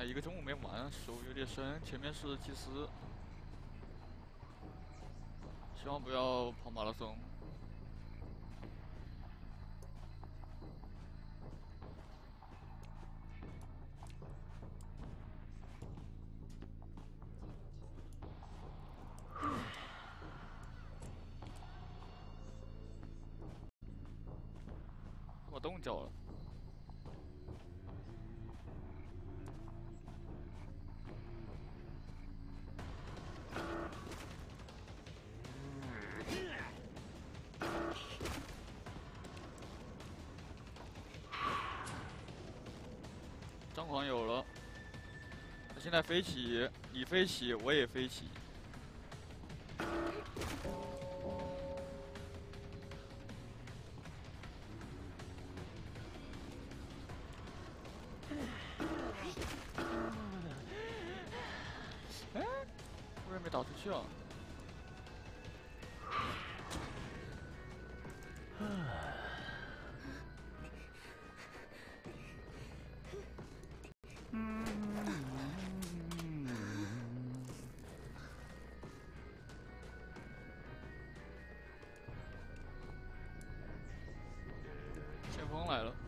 哎，一个中午没玩，手有点生。前面是祭司，希望不要跑马拉松。我冻脚了。张狂有了，他现在飞起，你飞起，我也飞起。哎，为什么没打出去啊？先锋来了。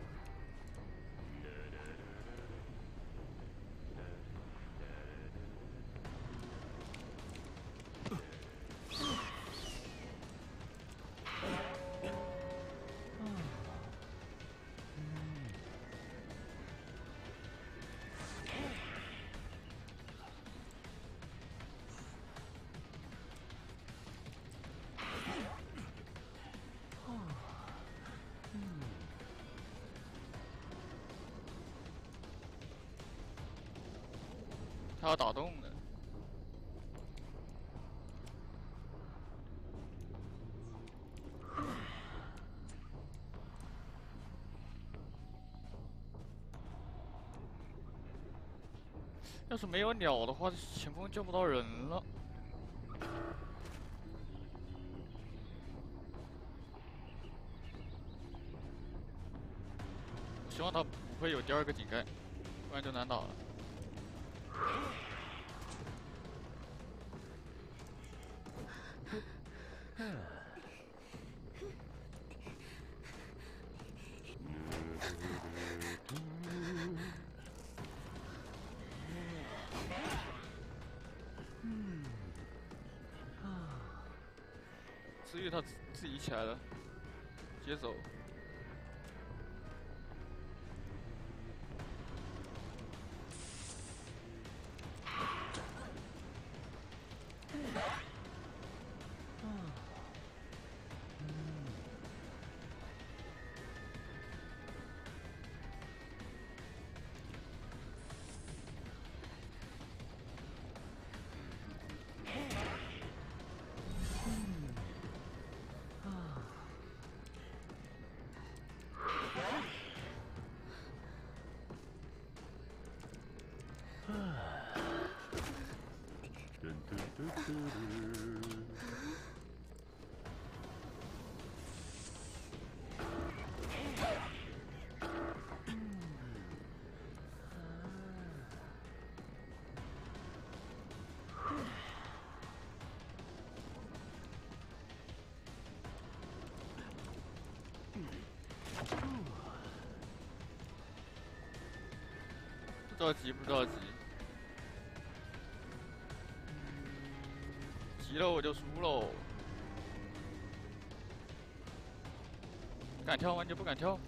他要打洞的。要是没有鸟的话，前锋救不到人了。希望他不会有第二个井盖，不然就难打了。至于他自己起来了，接走。不着急，不着急，急了我就输喽。敢跳吗？你就不敢跳？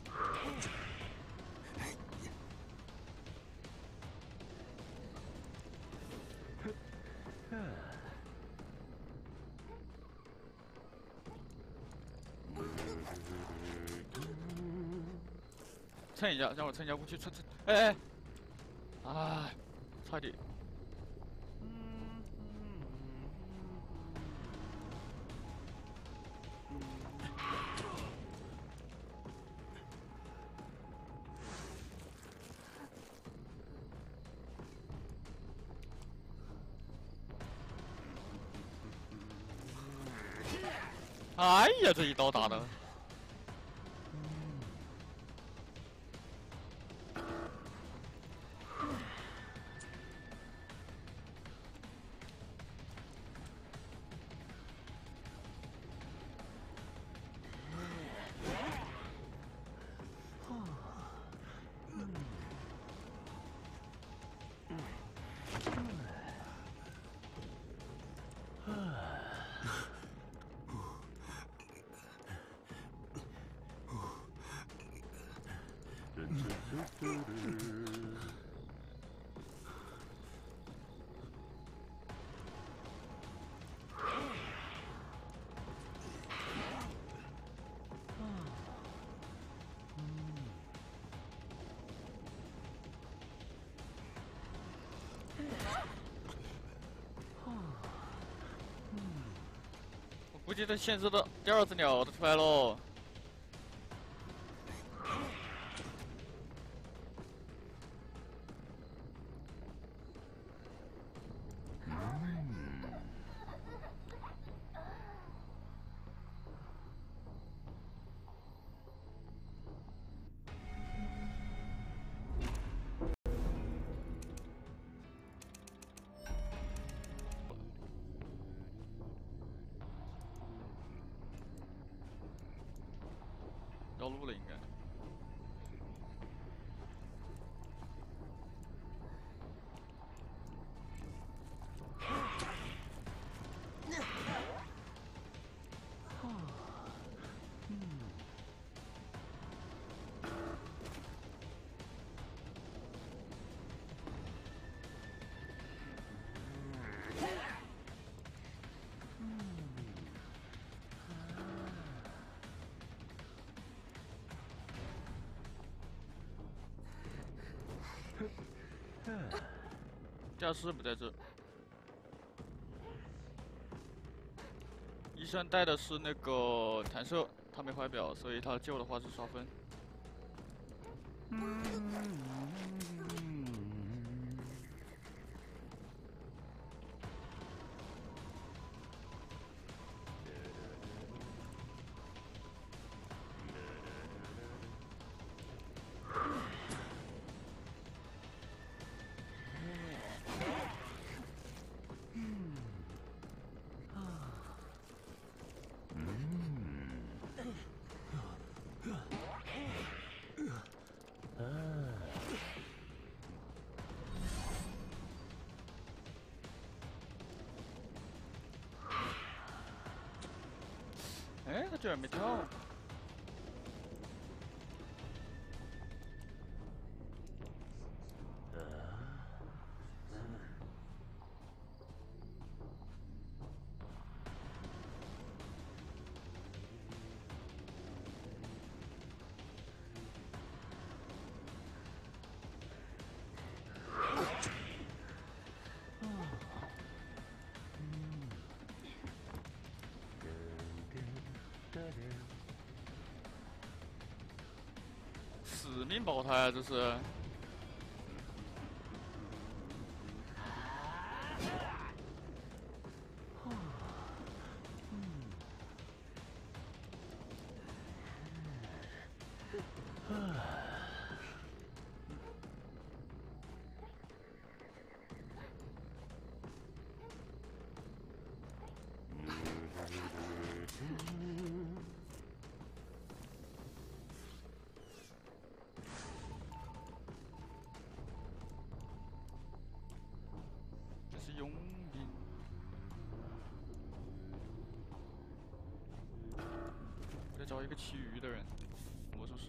蹭一下，让我蹭一下过去，蹭。哎，哎，差点。哎呀，这一刀打的。 我估计这限制的第二只鸟都出来喽。 绕路了应该。驾驶不在这，医生带的是那个弹射，他没怀表，所以他救的话是刷分。哎，他居然没跳！死命保他呀，这是。这是佣兵。再找一个其余的人，魔术师。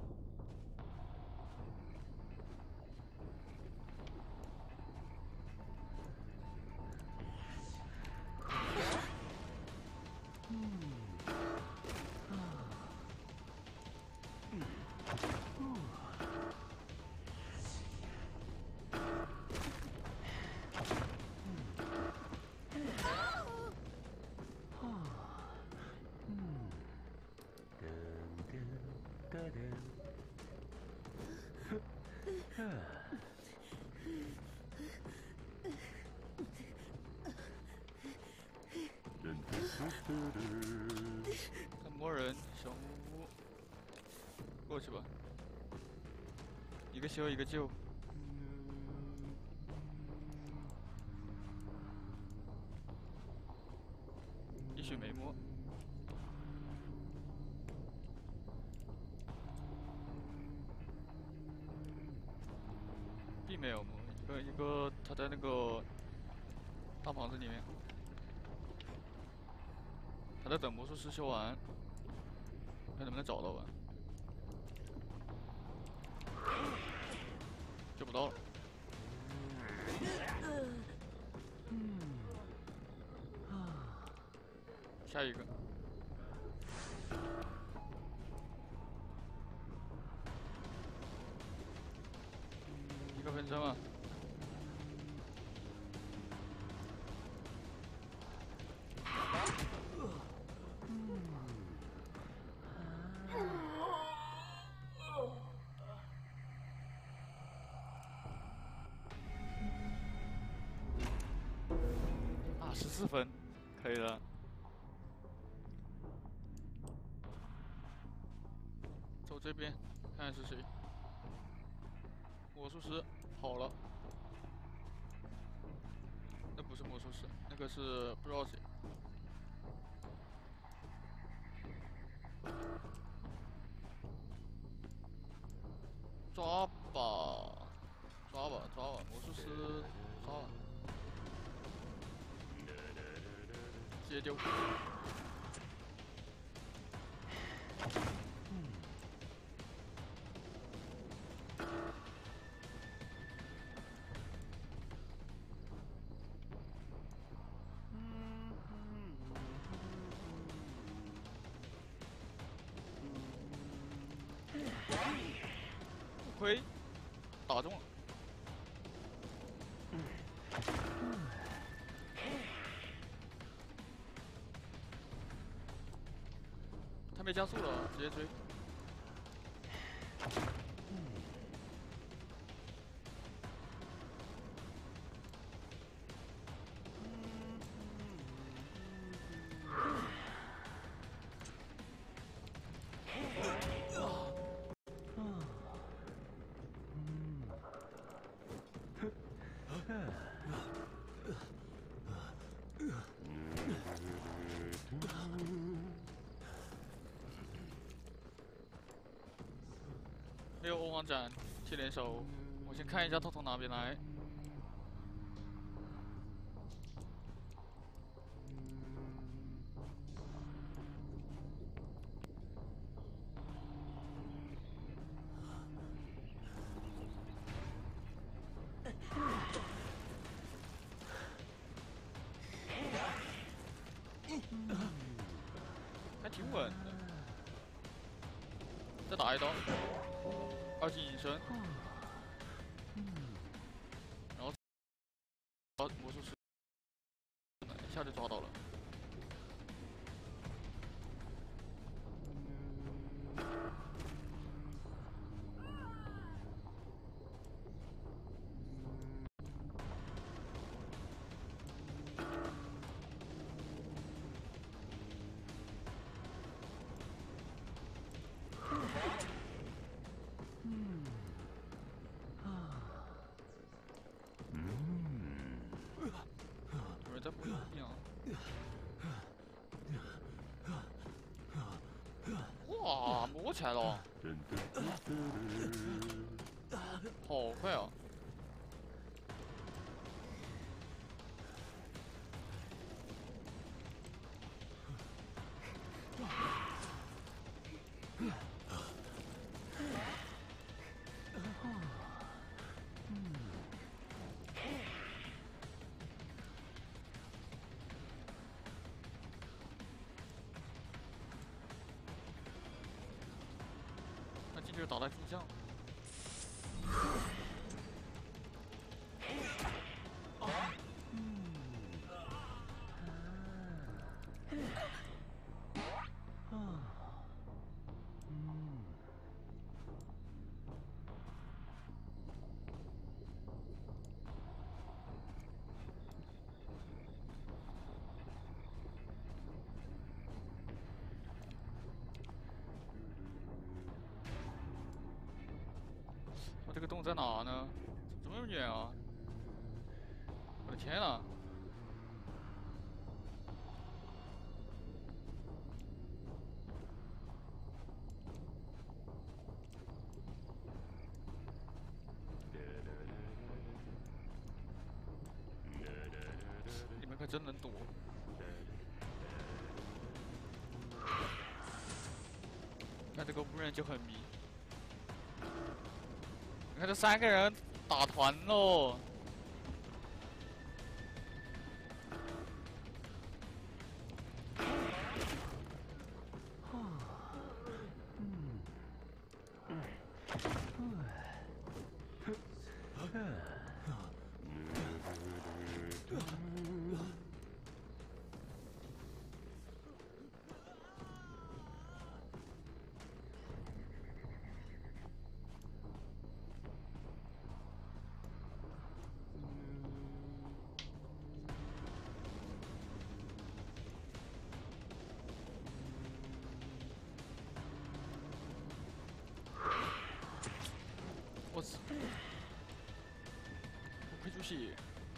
看魔人小木屋，过去吧。一个修一个救。一血没摸。并没有摸，一个他在那个大房子里面。他在等魔术师修完，看能不能找到吧。 救不到了。下一个。一个分身啊！啊，14分，可以的。走这边，看看是谁。魔术师跑了，那不是魔术师，那个是不知道谁。抓吧，抓吧，抓吧，魔术师抓吧，直接丢。亏，打中了。他没加速了，直接追。没有欧皇斩，接连手。我先看一下他从哪边来。还挺稳的。再打一刀，2级隐身，然后魔术师一下就抓到了。有人在附近啊！哇，摸起来了，好快啊！那进去打在风向。我这个洞在哪呢？怎么这么远啊？我的天呐！你们可真能躲！看这个无人就很迷。 看这3个人打团喽。我操！我快出血！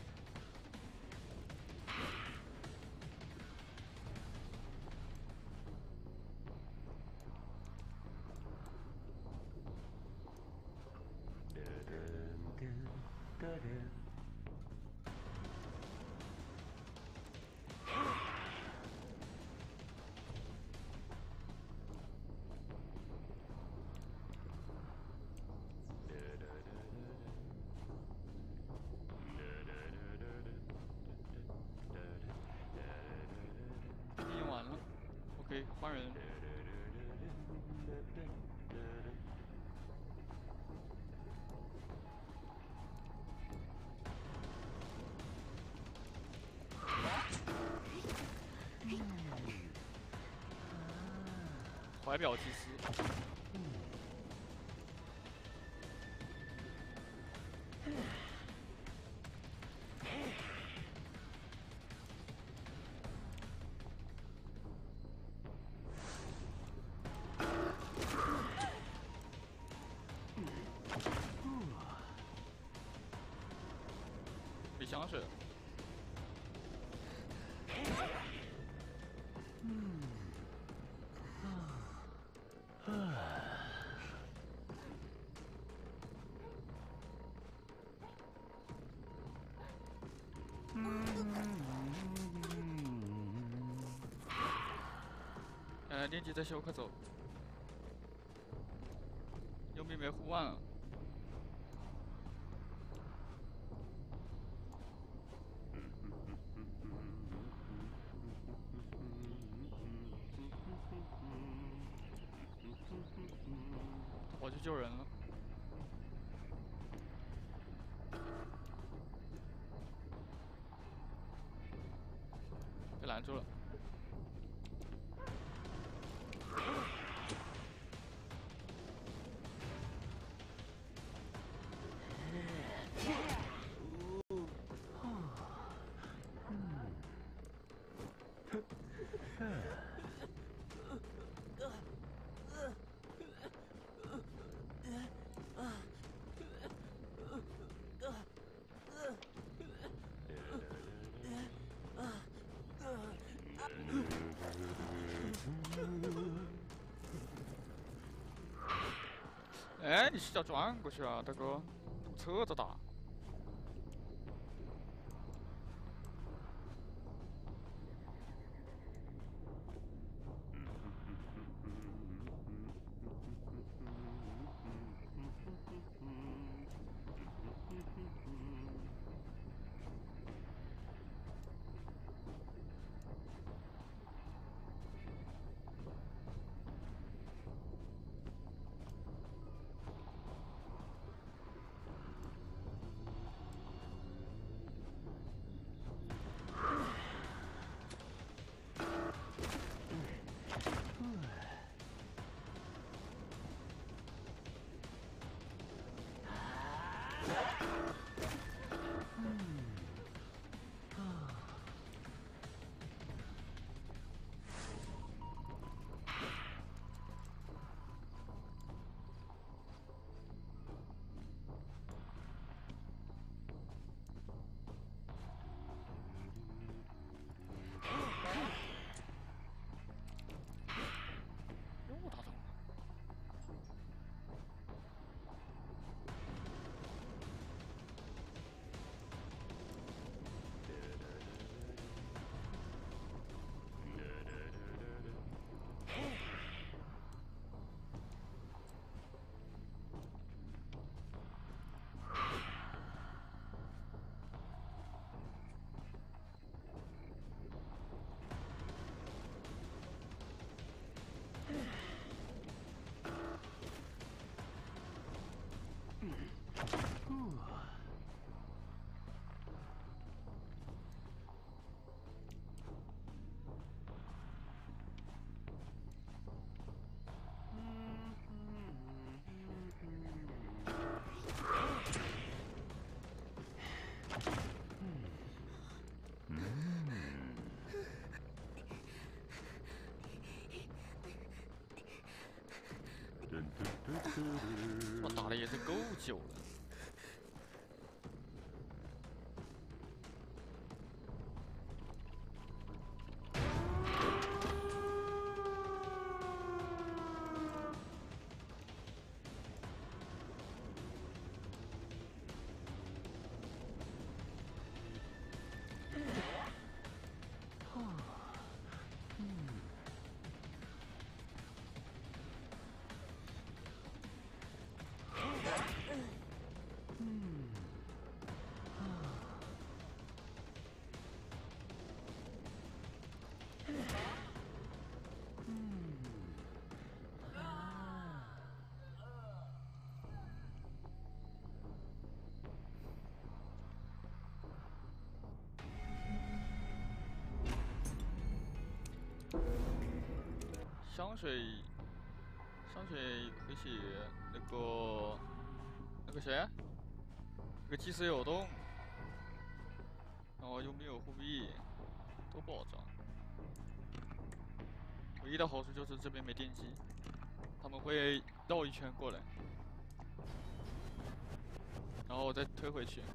用完了 ，OK， 换人。怀表祭司。没香水。练级在修，快走！右边没护腕啊。我去救人了。被拦住了。哎，你视角转过去啊，大哥，侧着打。 我打的也是够久了。香水可以那个谁，那个祭司有洞，然后又没有护臂，都不好找。唯一的好处就是这边没电机，他们会绕一圈过来，然后再推回去。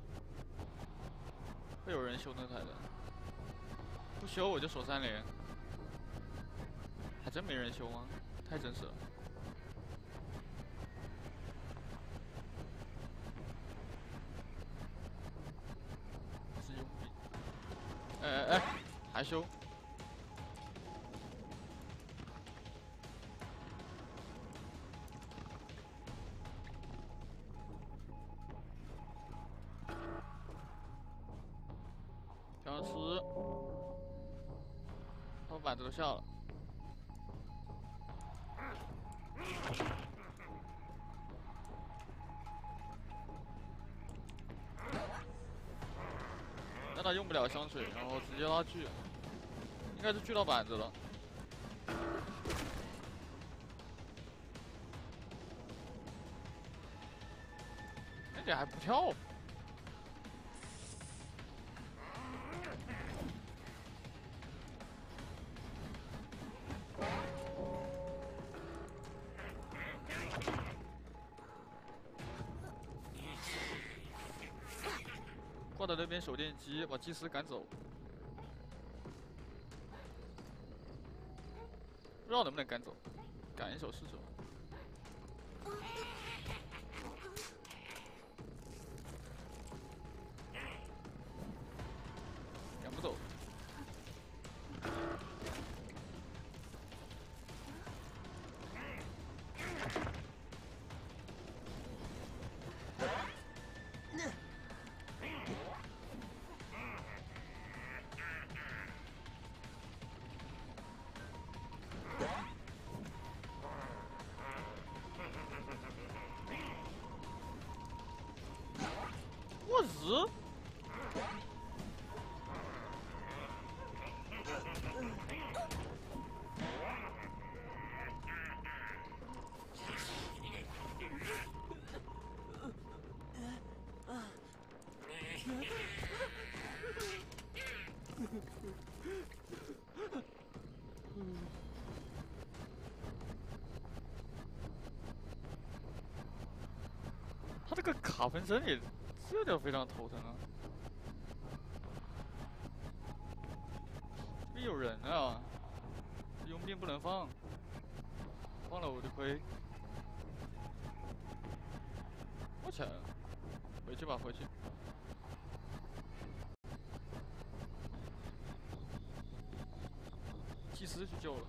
会有人修那台的，不修我就守3连。还真没人修吗？太真实了。是佣兵。哎，还修？僵尸，他们板子都下了。但他用不了香水，然后直接拉锯，应该是锯到板子了。那点还不跳？挂在那边手电机，把祭司赶走。不知道能不能赶走，赶一手是手。赶不走。我日！他这个卡分身也这就非常头疼啊！这边有人啊，佣兵不能放，放了我就亏。我去，回去吧，回去。祭司去救了。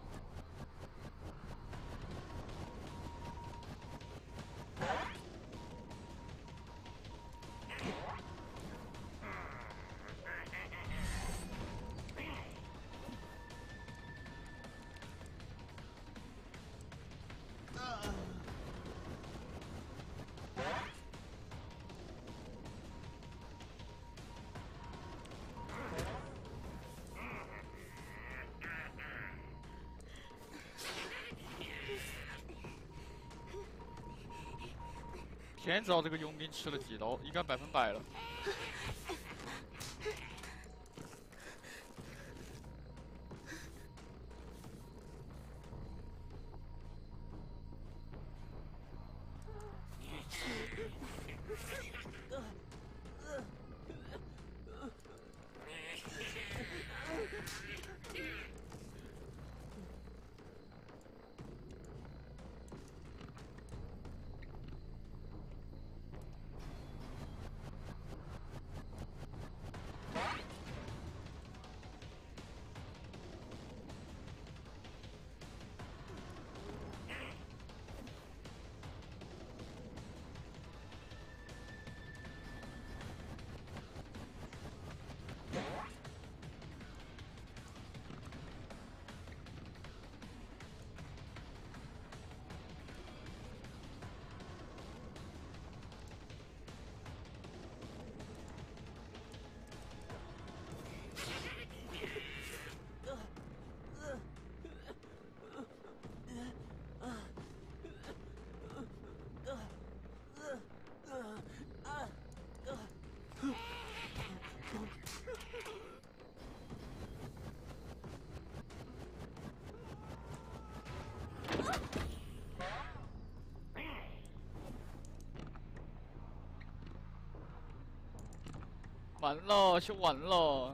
天知道这个佣兵吃了几刀，应该100%了。 完了，修完了。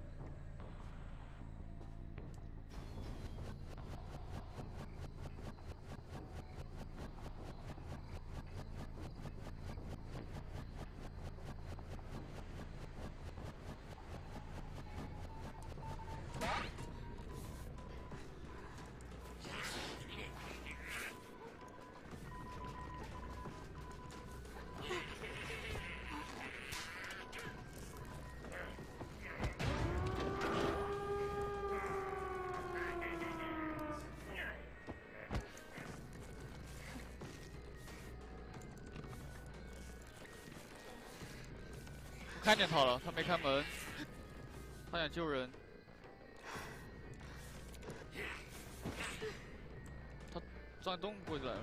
看见他了，他没开门，他想救人。他钻洞过去来了。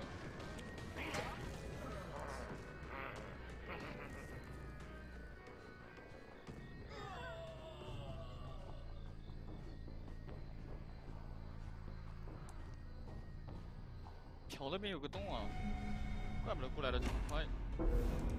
桥那边有个洞啊，怪不得过来的这么快。